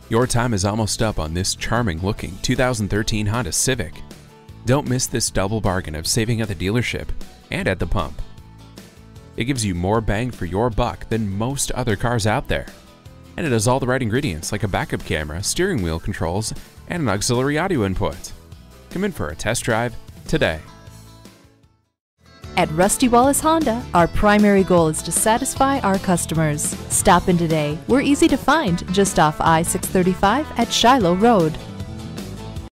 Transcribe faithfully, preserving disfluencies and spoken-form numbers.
Your time is almost up on this charming-looking two thousand thirteen Honda Civic. Don't miss this double bargain of saving at the dealership and at the pump. It gives you more bang for your buck than most other cars out there. And it has all the right ingredients like a backup camera, steering wheel controls, and an auxiliary audio input. Come in for a test drive today. At Rusty Wallis Honda, our primary goal is to satisfy our customers. Stop in today. We're easy to find just off I six thirty-five at Shiloh Road.